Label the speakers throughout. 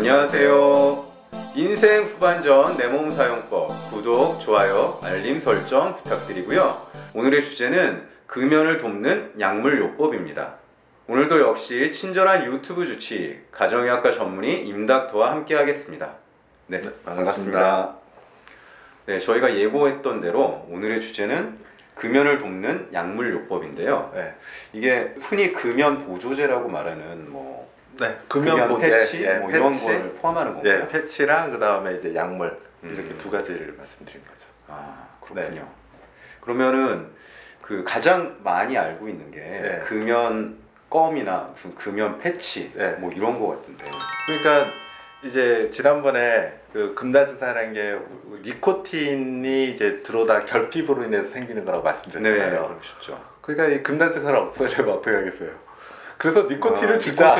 Speaker 1: 안녕하세요. 인생 후반전 내 몸 사용법 구독, 좋아요, 알림 설정 부탁드리고요. 오늘의 주제는 금연을 돕는 약물요법입니다. 오늘도 역시 친절한 유튜브 주치 가정의학과 전문의 임닥터와 함께 하겠습니다. 네, 반갑습니다. 네, 저희가 예고했던 대로 오늘의 주제는 금연을 돕는 약물요법인데요.
Speaker 2: 네.
Speaker 1: 이게 흔히 금연 보조제라고 말하는
Speaker 2: 금연
Speaker 1: 패치,
Speaker 2: 패치,
Speaker 1: 이런 걸 포함하는 건가요?
Speaker 2: 네, 패치랑 그 다음에 이제 약물 이렇게 두 가지를 말씀드린 거죠.
Speaker 1: 아, 그렇군요. 네. 그러면은 그 가장 많이 알고 있는 게 금연 껌이나 무슨 금연 패치 뭐 이런 거 같은데.
Speaker 2: 그러니까 이제 지난번에 그 금단증상이라는 게 니코틴이 이제 들어오다 결핍으로 인해서 생기는 거라고 말씀드렸잖아요.
Speaker 1: 네, 그렇죠.
Speaker 2: 그러니까 이 금단증상을 없애려면 어떻게 하겠어요? 그래서 니코틴을 주자.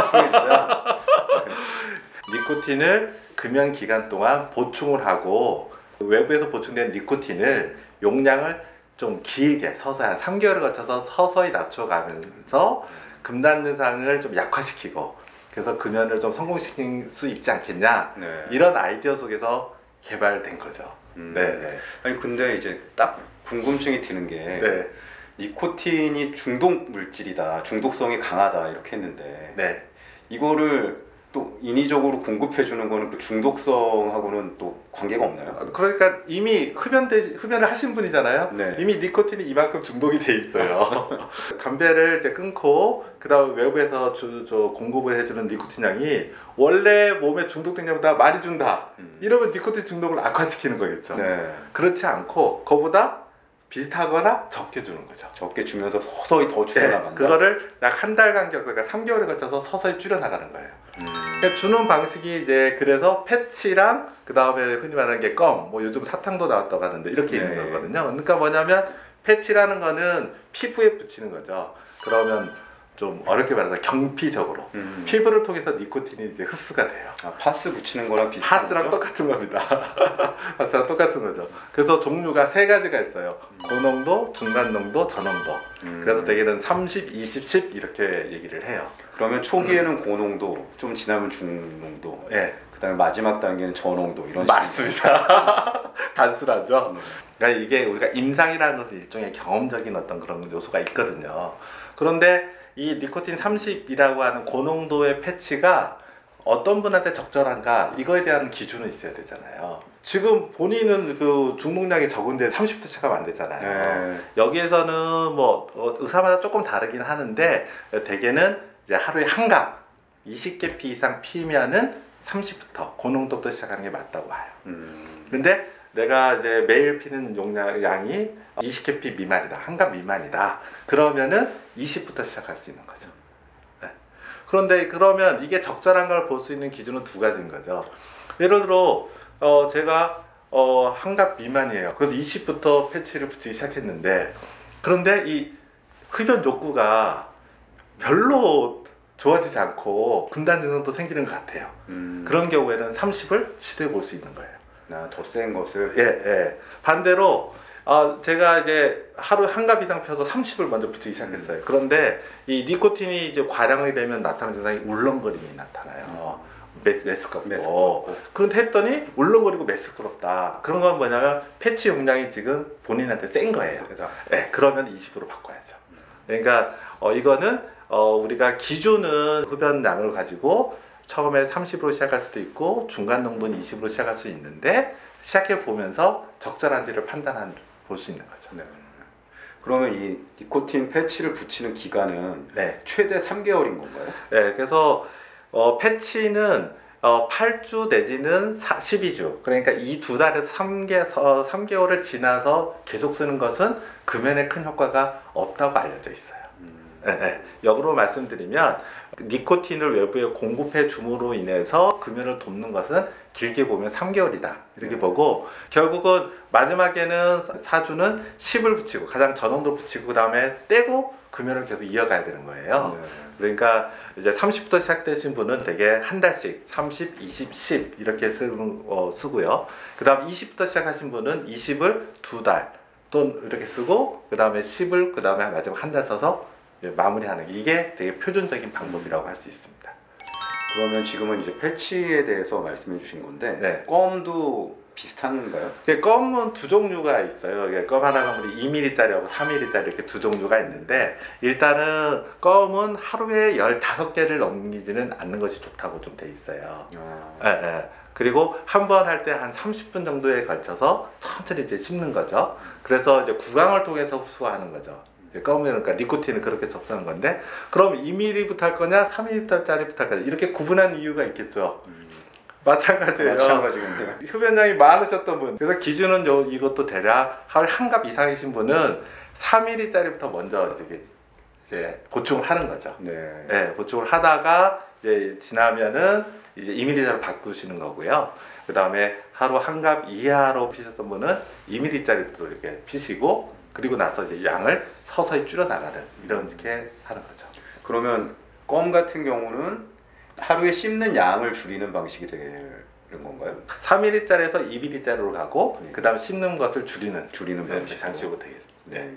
Speaker 2: 니코틴을 금연 기간 동안 보충을 하고 외부에서 보충된 니코틴을 용량을 좀 길게 서서히 한 3개월을 거쳐서 서서히 낮춰가면서 금단 증상을 좀 약화시키고 그래서 금연을 좀 성공시킬 수 있지 않겠냐, 이런 아이디어 속에서 개발된 거죠. 네.
Speaker 1: 아니 근데 이제 딱 궁금증이 드는 게 니코틴이 중독 물질이다, 중독성이 강하다 이렇게 했는데 이거를 또 인위적으로 공급해 주는 거는 그 중독성하고는 또 관계가 없나요?
Speaker 2: 그러니까 이미 흡연을 하신 분이잖아요. 이미 니코틴이 이만큼 중독이 돼 있어요. 담배를 이제 끊고 그다음 외부에서 공급을 해주는 니코틴 양이 원래 몸에 중독된 것보다 많이 준다. 이러면 니코틴 중독을 악화시키는 거겠죠. 그렇지 않고 그거보다 비슷하거나 적게 주는 거죠.
Speaker 1: 적게 주면서 서서히 더 줄여나간다.
Speaker 2: 그거를 약 한 달 간격, 그러니까 3개월을 거쳐서 서서히 줄여나가는 거예요. 그러니까 주는 방식이 이제 그래서 패치랑 그 다음에 흔히 말하는 게 껌, 뭐 요즘 사탕도 나왔다고 하는데 이렇게 있는 거거든요. 그러니까 뭐냐면 패치라는 거는 피부에 붙이는 거죠. 그러면 좀 어렵게 말하면 경피적으로 피부를 통해서 니코틴이 이제 흡수가 돼요.
Speaker 1: 아, 파스 붙이는 거랑 비슷한
Speaker 2: 파스랑 똑같은 겁니다. 파스랑 똑같은 거죠. 그래서 종류가 세 가지가 있어요. 고농도, 중간농도, 저농도. 그래서 대개는 30, 20, 10 이렇게 얘기를 해요.
Speaker 1: 그러면 초기에는 고농도, 좀 지나면 중농도, 그 다음에 마지막 단계는 저농도, 이런
Speaker 2: 맞습니다. 단순하죠. 그러니까 이게 우리가 임상이라는 것은 일종의 경험적인 어떤 그런 요소가 있거든요. 그런데 이 니코틴 30이라고 하는 고농도의 패치가 어떤 분한테 적절한가, 이거에 대한 기준은 있어야 되잖아요. 지금 본인은 그 중독량이 적은데 30부터 시작하면 안 되잖아요. 여기에서는 뭐 의사마다 조금 다르긴 하는데 대개는 이제 하루에 한 갑 20개 피 이상 피면은 30부터 고농도부터 시작하는 게 맞다고 봐요. 근데 내가 이제 매일 피는 용량이 20개 피 미만이다, 한 갑 미만이다, 그러면은 20부터 시작할 수 있는 거죠. 그런데 그러면 이게 적절한 걸 볼 수 있는 기준은 두 가지인 거죠. 예를 들어 제가 한 갑 미만이에요. 그래서 20부터 패치를 붙이기 시작했는데, 그런데 이 흡연 욕구가 별로 좋아지지 않고 금단 증상도 생기는 것 같아요. 그런 경우에는 30을 시도해 볼 수 있는 거예요.
Speaker 1: 더 센 것을?
Speaker 2: 반대로 제가 이제 하루 한 갑 이상 펴서 30을 먼저 붙이기 시작했어요. 그런데 이 니코틴이 이제 과량이 되면 나타나는 증상이 울렁거림이 나타나요. 메스껍고. 그런데 했더니 울렁거리고 메스껍다. 그런 건 뭐냐면 패치 용량이 지금 본인한테 센 거예요. 그러면 20으로 바꿔야죠. 그러니까 이거는 우리가 기준은 흡연량을 가지고 처음에 30으로 시작할 수도 있고 중간 농도는 20으로 시작할 수 있는데, 시작해 보면서 적절한지를 볼 수 있는 거죠.
Speaker 1: 그러면 이 니코틴 패치를 붙이는 기간은 최대 3개월인 건가요?
Speaker 2: 그래서 패치는 8주 내지는 12주, 그러니까 이 두 달에서 3개월을 지나서 계속 쓰는 것은 금연에 큰 효과가 없다고 알려져 있어요. 역으로 말씀드리면 니코틴을 외부에 공급해 줌으로 인해서 금연을 돕는 것은 길게 보면 3개월이다 이렇게 보고, 결국은 마지막에는 4주는 10을 붙이고 가장 저농도 붙이고 그 다음에 떼고 금연을 계속 이어가야 되는 거예요. 그러니까 이제 30부터 시작되신 분은 대개 한 달씩 30, 20, 10 이렇게 쓰고요. 그 다음 20부터 시작하신 분은 20을 두 달 또 이렇게 쓰고 그 다음에 10을 그 다음에 마지막 한 달 써서 마무리하는 게, 이게 되게 표준적인 방법이라고 할 수 있습니다.
Speaker 1: 그러면 지금은 이제 패치에 대해서 말씀해 주신 건데
Speaker 2: 네.
Speaker 1: 껌도 비슷한가요?
Speaker 2: 껌은 두 종류가 있어요. 껌 하나가 2mm짜리하고 3mm짜리 이렇게 두 종류가 있는데, 일단은 껌은 하루에 15개를 넘기지는 않는 것이 좋다고 좀 돼 있어요. 예, 예. 그리고 한 번 할 때 한 30분 정도에 걸쳐서 천천히 이제 씹는 거죠. 그래서 이제 구강을 통해서 흡수하는 거죠. 껌은 그러니까 니코틴은 그렇게 접수하는 건데, 그럼 2mm부터 할 거냐 3mm짜리부터 할 거냐 이렇게 구분한 이유가 있겠죠. 마찬가지예요.
Speaker 1: 마찬가지겠네요.
Speaker 2: 흡연량이 많으셨던 분, 그래서 기준은 이것도 대략 하루에 한 갑 이상이신 분은 3mm짜리부터 먼저 이제 보충을 하는 거죠.
Speaker 1: 네.
Speaker 2: 네, 보충을 하다가 이제 지나면은 이제 2mm짜리로 바꾸시는 거고요. 그 다음에 하루 한 갑 이하로 피셨던 분은 2mm짜리로 이렇게 피시고, 그리고 나서 이제 양을 서서히 줄여 나가는 이렇게 하는 거죠.
Speaker 1: 그러면 껌 같은 경우는 하루에 씹는 양을 줄이는 방식이 되는 건가요?
Speaker 2: 3mm짜리에서 2mm짜리로 가고,
Speaker 1: 네.
Speaker 2: 그 다음 씹는 것을 줄이는
Speaker 1: 방식.
Speaker 2: 장식으로 되겠습니다.
Speaker 1: 네.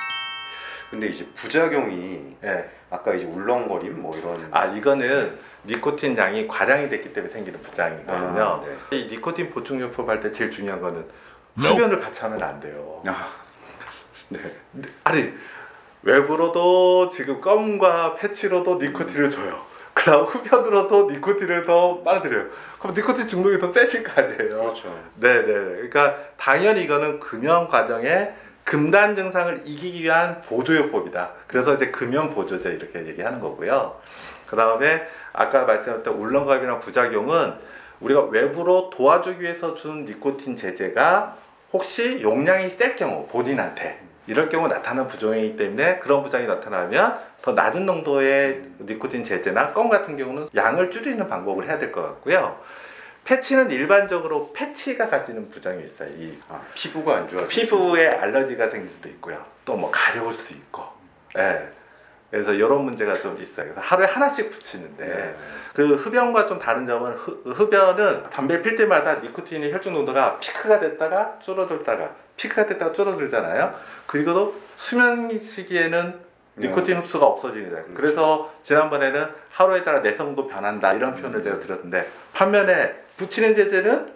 Speaker 1: 근데 이제 부작용이
Speaker 2: 네.
Speaker 1: 아까 이제 울렁거림 뭐 이런.
Speaker 2: 이거는 니코틴 양이 과량이 됐기 때문에 생기는 부작용이거든요.
Speaker 1: 네.
Speaker 2: 이 니코틴 보충요법 할 때 제일 중요한 거는 흡연을 같이 하면 안 돼요.
Speaker 1: 네.
Speaker 2: 아니, 외부로도 지금 껌과 패치로도 니코틴을 줘요. 그 다음 흡연으로도 니코틴을 더 빨아들여요. 그럼 니코틴 중독이 더 세질 거 아니에요.
Speaker 1: 그렇죠.
Speaker 2: 네네. 그러니까 당연히 이거는 금연 과정에 금단 증상을 이기기 위한 보조요법이다. 그래서 이제 금연 보조제 이렇게 얘기하는 거고요. 그 다음에 아까 말씀드렸던 울렁감이나 부작용은 우리가 외부로 도와주기 위해서 준 니코틴 제제가 혹시 용량이 셀 경우, 본인한테 이럴 경우 나타나는 부작용이기 때문에, 그런 부작용이 나타나면 더 낮은 농도의 니코틴 제제나 껌 같은 경우는 양을 줄이는 방법을 해야 될 것 같고요. 패치는 일반적으로 패치가 가지는 부작용이 있어요.
Speaker 1: 피부가 안 좋아.
Speaker 2: 피부에 알러지가 생길 수도 있고요. 또 뭐 가려울 수 있고. 예. 그래서 이런 문제가 좀 있어요. 그래서 하루에 하나씩 붙이는데,
Speaker 1: 네.
Speaker 2: 그 흡연과 좀 다른 점은 흡연은 담배 필 때마다 니코틴의 혈중 농도가 피크가 됐다가 줄어들다가 피크가 됐다가 줄어들잖아요. 그리고도 수면 시기에는 니코틴 흡수가 없어지니다. 그래서 지난번에는 하루에 따라 내성도 변한다 이런 표현을 제가 드렸는데, 반면에 붙이는 제제는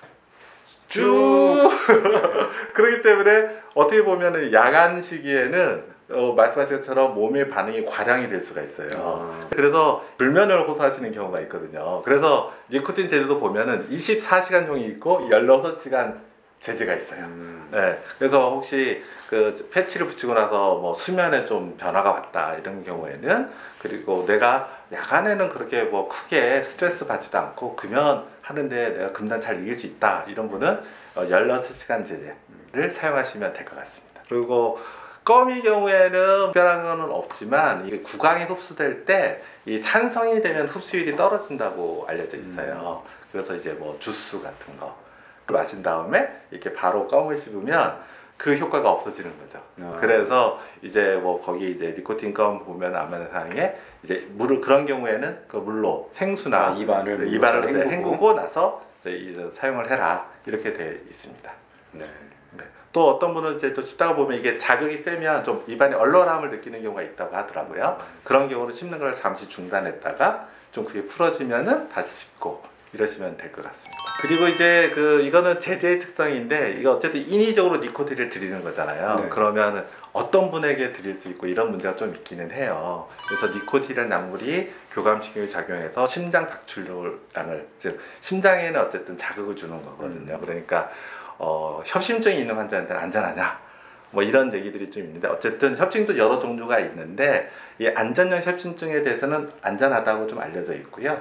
Speaker 2: 쭉 그렇기 때문에 어떻게 보면 야간 시기에는 말씀하신 것처럼 몸의 반응이 과량이 될 수가 있어요. 그래서 불면을 호소하시는 경우가 있거든요. 그래서 니코틴 제제도 보면은 24시간용이 있고 16시간 제제가 있어요. 네, 그래서 혹시 그 패치를 붙이고 나서 뭐 수면에 좀 변화가 왔다 이런 경우에는, 그리고 내가 야간에는 그렇게 뭐 크게 스트레스 받지도 않고 금연하는데 내가 금단 잘 이길 수 있다 이런 분은 16시간 제제를 사용하시면 될 것 같습니다. 그리고 껌의 경우에는 특별한 건 없지만, 이게 구강에 흡수될 때 이 산성이 되면 흡수율이 떨어진다고 알려져 있어요. 그래서 이제 뭐 주스 같은 거 마신 다음에 이렇게 바로 껌을 씹으면 그 효과가 없어지는 거죠. 그래서 이제 뭐 거기 이제 니코틴 껌 보면 안면상에 이제 물을, 그런 경우에는 그 물로 생수나
Speaker 1: 입안을
Speaker 2: 이제 헹구고 나서 이제 사용을 해라 이렇게 돼 있습니다.
Speaker 1: 네.
Speaker 2: 또 어떤 분은 이제 또 씹다가 보면 이게 자극이 세면 좀 입안에 얼얼함을 느끼는 경우가 있다고 하더라고요. 그런 경우는 씹는 걸 잠시 중단했다가 좀 그게 풀어지면은 다시 씹고 이러시면 될 것 같습니다. 그리고 이제 이거는 제제의 특성인데, 이거 어쨌든 인위적으로 니코틴을 드리는 거잖아요.
Speaker 1: 네.
Speaker 2: 그러면 어떤 분에게 드릴 수 있고 이런 문제가 좀 있기는 해요. 그래서 니코틴이라는 약물이 교감신경에 작용해서 심장 박출량을, 즉 심장에는 어쨌든 자극을 주는 거거든요. 그러니까 협심증이 있는 환자한테는 안전하냐 뭐 이런 얘기들이 좀 있는데, 어쨌든 협심증도 여러 종류가 있는데 이 안전형 협심증에 대해서는 안전하다고 좀 알려져 있고요.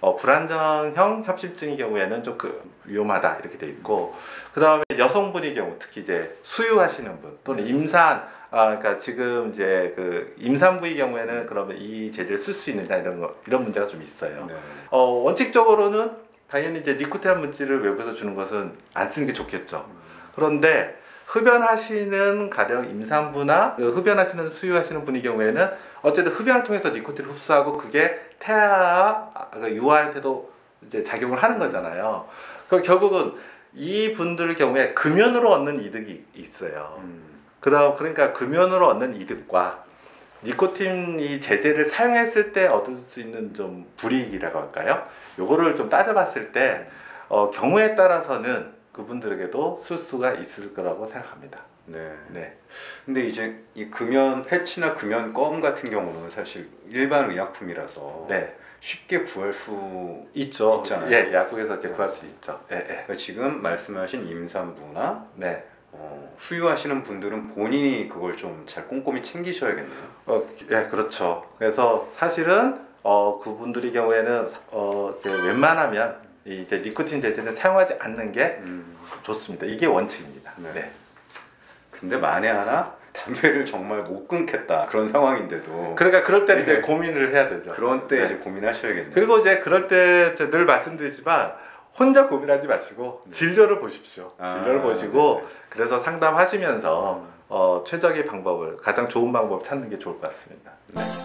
Speaker 2: 불안정형 협심증의 경우에는 좀 위험하다 이렇게 돼 있고, 그 다음에 여성분의 경우 특히 이제 수유하시는 분 또는 임산, 그러니까 지금 이제 임산부의 경우에는 그러면 이 제제를 쓸 수 있느냐 이런 문제가 좀 있어요.
Speaker 1: 네.
Speaker 2: 원칙적으로는 당연히 이제 니코틴 물질을 외부에서 주는 것은 안 쓰는 게 좋겠죠. 그런데 흡연하시는 가령 임산부나 흡연하시는 수유하시는 분의 경우에는 어쨌든 흡연을 통해서 니코틴을 흡수하고 그게 태아, 유아한테도 이제 작용을 하는 거잖아요. 그럼 결국은 이 분들 경우에 금연으로 얻는 이득이 있어요. 그러니까 금연으로 얻는 이득과 니코틴 이 제제를 사용했을 때 얻을 수 있는 좀 불이익이라고 할까요? 요거를 좀 따져봤을 때 경우에 따라서는 그분들에게도 쓸 수가 있을 거라고 생각합니다.
Speaker 1: 네.
Speaker 2: 네.
Speaker 1: 근데 이제 이 금연 패치나 금연 껌 같은 경우는 사실 일반 의약품이라서
Speaker 2: 네.
Speaker 1: 쉽게 구할 수
Speaker 2: 있죠.
Speaker 1: 있잖아요.
Speaker 2: 예, 약국에서 이제 구할 수 있죠. 예, 예.
Speaker 1: 그러니까 지금 말씀하신 임산부나
Speaker 2: 네.
Speaker 1: 수유하시는 분들은 본인이 그걸 좀 잘 꼼꼼히 챙기셔야겠네요.
Speaker 2: 예, 그렇죠. 그래서 사실은 그분들의 경우에는 이제 웬만하면 이제 니코틴 제제는 사용하지 않는 게 좋습니다. 이게 원칙입니다.
Speaker 1: 네.
Speaker 2: 네.
Speaker 1: 근데 만에 하나 담배를 정말 못 끊겠다 그런 상황인데도
Speaker 2: 그러니까 그럴 때는
Speaker 1: 네.
Speaker 2: 이제 고민을 해야 되죠.
Speaker 1: 그런 때
Speaker 2: 네.
Speaker 1: 이제 고민하셔야겠네요.
Speaker 2: 그리고 이제 그럴 때 늘 말씀드리지만 혼자 고민하지 마시고
Speaker 1: 네.
Speaker 2: 진료를 보십시오.
Speaker 1: 아,
Speaker 2: 진료를 보시고
Speaker 1: 네네.
Speaker 2: 그래서 상담하시면서 최적의 방법을 가장 좋은 방법 찾는 게 좋을 것 같습니다.
Speaker 1: 네.